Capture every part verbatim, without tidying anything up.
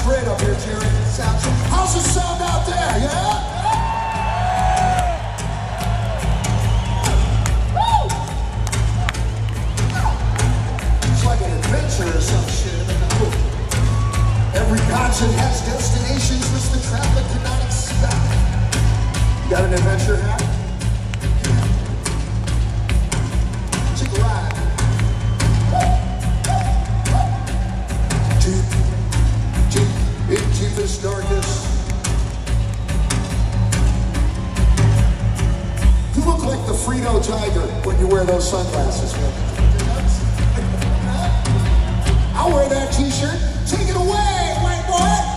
Fred up here, Jerry. Sound check. How's the sound out there, yeah? Woo! It's like an adventure or some shit. Every concert has destinations which the traveler cannot expect. You got an adventure hat? Take a ride. Deep, deep, in deepest darkness. You look like the Frito Tiger when you wear those sunglasses, man. I'll wear that t-shirt. Take it away, white boy!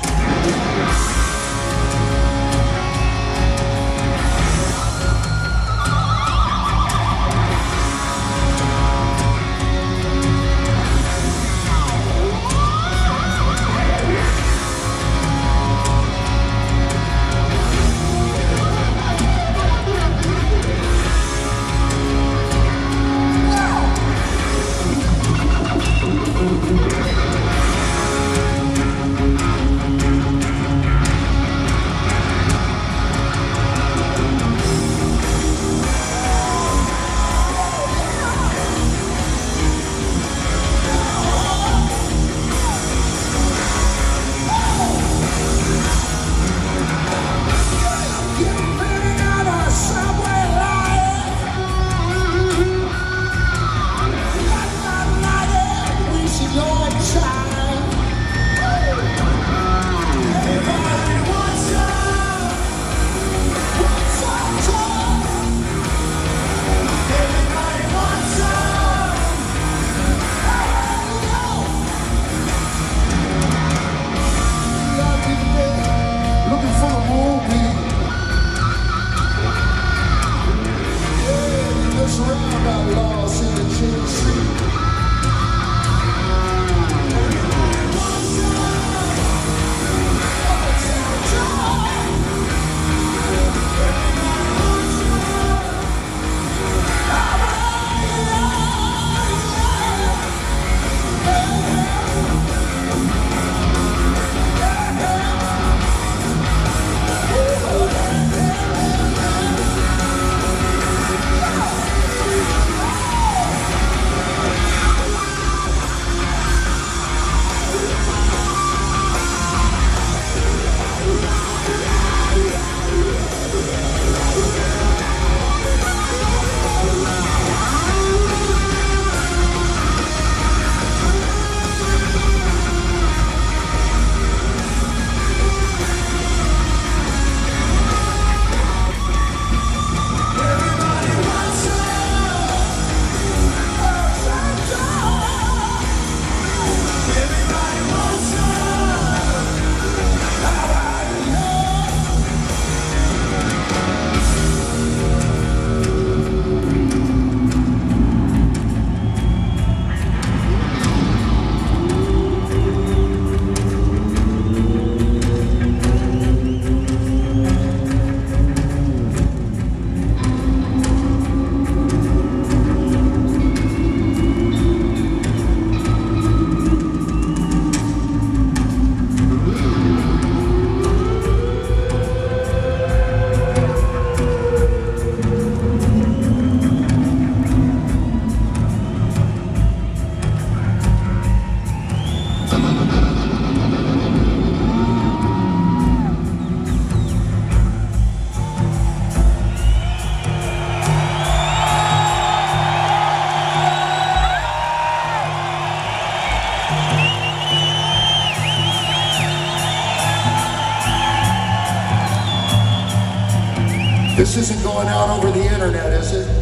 This isn't going out over the internet, is it?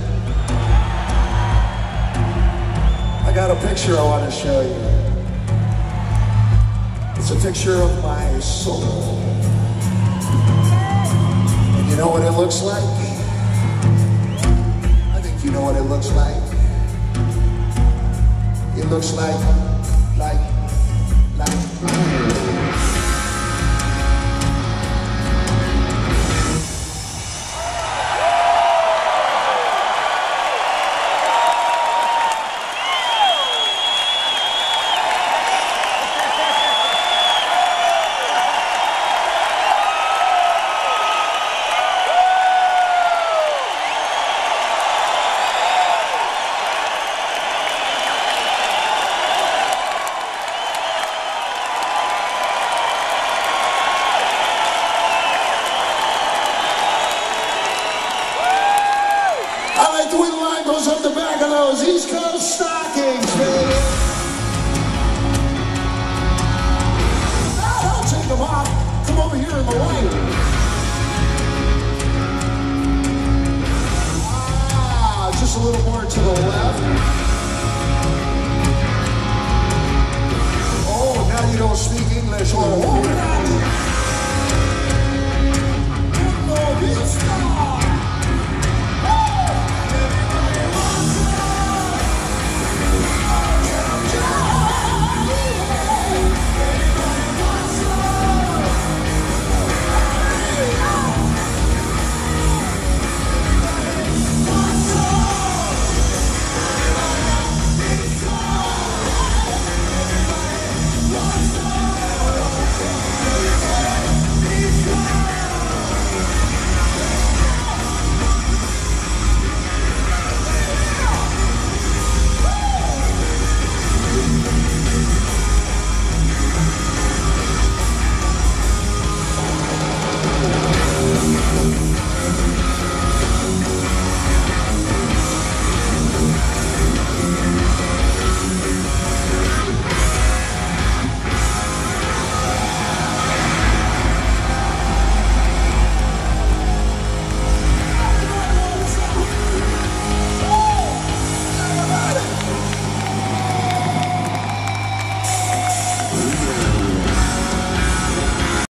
I got a picture I want to show you. It's a picture of my soul. And you know what it looks like? I think you know what it looks like. It looks like, like, like... He's gonna stop.